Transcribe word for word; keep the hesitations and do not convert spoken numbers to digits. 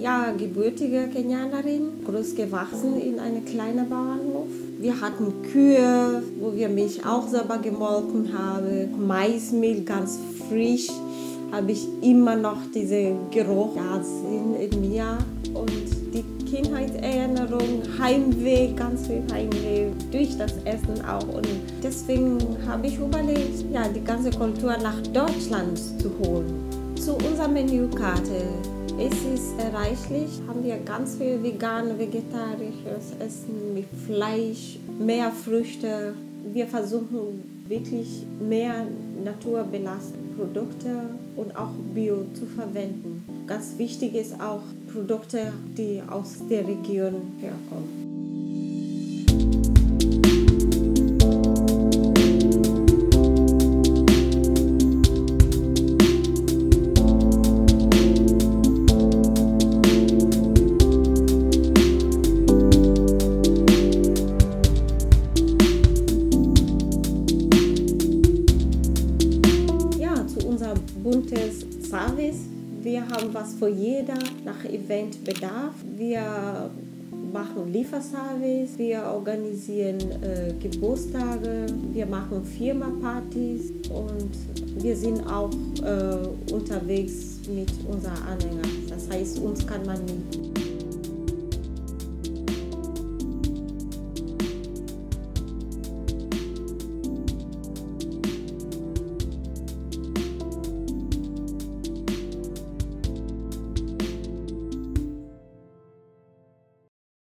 ja gebürtige Kenianerin, groß gewachsen in einem kleinen Bauernhof. Wir hatten Kühe, wo wir Milch auch selber gemolken haben, Maismehl ganz frisch, habe ich immer noch diesen Geruch ja, in mir. Und die Kindheitserinnerung, Heimweh, ganz viel Heimweh, durch das Essen auch. Und deswegen habe ich überlegt, ja, die ganze Kultur nach Deutschland zu holen. Zu unserer Menükarte. Es ist reichlich, haben wir ganz viel vegan, vegetarisches Essen mit Fleisch, mehr Früchte. Wir versuchen wirklich mehr naturbelassene Produkte und auch Bio zu verwenden. Ganz wichtig ist auch Produkte, die aus der Region herkommen. Unser buntes Service. Wir haben was für jeder nach Eventbedarf. Wir machen Lieferservice, wir organisieren äh, Geburtstage, wir machen Firmenpartys und wir sind auch äh, unterwegs mit unseren Anhängern. Das heißt, uns kann man nie